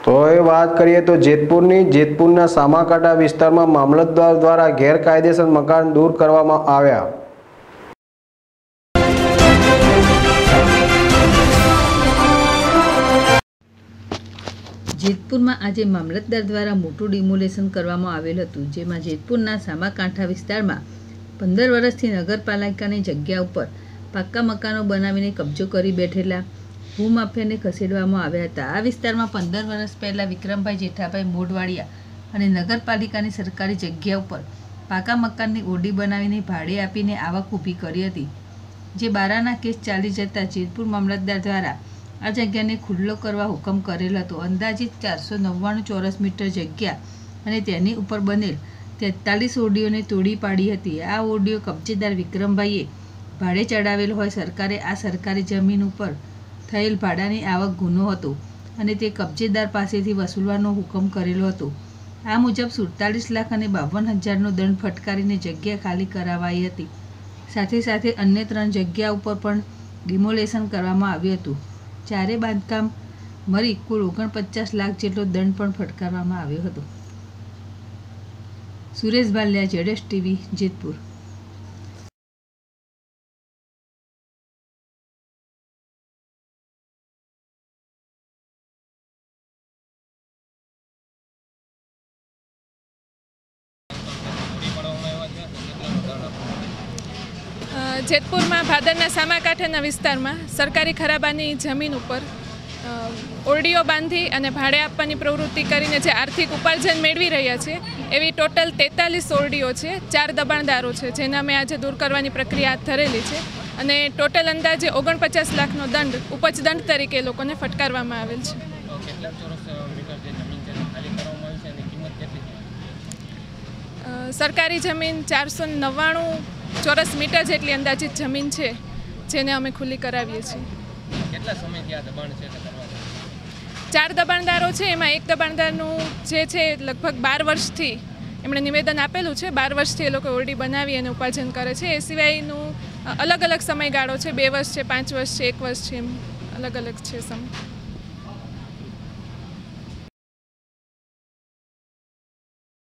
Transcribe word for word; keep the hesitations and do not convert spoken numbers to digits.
તો એ વાત કરીએ તો જેતપુરની જેતપુરના સામાકાંઠા વિસ્તારમાં મામલતદાર દ્વારા ગેરકાયદેસર મકાન દૂર કરવામાં આવ્યા। જેતપુરમાં આજે મામલતદાર દ્વારા મોટું ડિમોલેશન કરવામાં આવેલ હતું, જેમાં જેતપુરના સામાકાંઠા વિસ્તારમાં પંદર વર્ષથી નગરપાલિકાની જગ્યા ઉપર પાક્કા મકાનો બનાવીને કબજો કરી બેઠેલા ભૂમાફિયાને ખસેડવામાં આવ્યા હતા। આ વિસ્તારમાં પંદર વર્ષ પહેલાં વિક્રમભાઈ જેઠાભાઈ મોઢવાડિયા અને નગરપાલિકાની સરકારી જગ્યા ઉપર પાકા મકાનની ઓરડી બનાવીને ભાડે આપીને આવક ઊભી કરી હતી, જે બારાના કેસ ચાલી જતા જેતપુર મામલતદાર દ્વારા આ જગ્યાને ખુલ્લો કરવા હુકમ કરેલ હતો। અંદાજિત ચારસો નવ્વાણું ચોરસ મીટર જગ્યા અને તેની ઉપર બનેલ તેતાલીસ ઓરડીઓને તોડી પાડી હતી। આ ઓરડીઓ કબજેદાર વિક્રમભાઈએ ભાડે ચડાવેલ હોય સરકારે આ સરકારી જમીન ઉપર થયેલ ભાડાની આવક ગુનો હતો અને તે કબજેદાર પાસેથી વસૂલવાનો હુકમ કરેલો હતો। આ મુજબ સુડતાલીસ લાખ અને બાવન હજારનો દંડ ફટકારીને જગ્યા ખાલી કરાવાઈ હતી। સાથે સાથે અન્ય ત્રણ જગ્યા ઉપર પણ ડિમોલેશન કરવામાં આવ્યું હતું। ચારે બાંધકામ મળી કુલ ઓગણપચાસ લાખ જેટલો દંડ પણ ફટકારવામાં આવ્યો હતો। સુરેશ બાલિયા, જેડેશ ટીવી, જેતપુર। જેતપુરમાં ભાદરના સામાકાંઠાના વિસ્તારમાં સરકારી ખરાબાની જમીન ઉપર ઓરડીઓ બાંધી અને ભાડે આપવાની પ્રવૃત્તિ કરીને જે આર્થિક ઉપાર્જન મેળવી રહ્યા છે એવી ટોટલ તેતાલીસ ઓરડીઓ છે। ચાર દબાણદારો છે જેના મેં આજે દૂર કરવાની પ્રક્રિયા હાથ ધરેલી છે અને ટોટલ અંદાજે ઓગણપચાસ લાખનો દંડ ઉપજ દંડ તરીકે એ લોકોને ફટકારવામાં આવેલ છે। સરકારી જમીન ચારસો નવ્વાણું ચોરસ મીટર જેટલી અંદાજિત જમીન છે જેને અમે ખુલ્લી કરાવીએ છીએ। કેટલા સમયથી આ દબાણ છે? ચાર દબાણદારો છે, એમાં એક દબાણદારનું જે છે લગભગ બાર વર્ષથી એમણે નિવેદન આપેલું છે, બાર વર્ષથી એ લોકો ઓરડી બનાવી અને ઉપાર્જન કરે છે। એ સિવાયનું અલગ અલગ સમયગાળો છે, બે વર્ષ છે, પાંચ વર્ષ છે, એક વર્ષ છે, એમ અલગ અલગ છે સમય।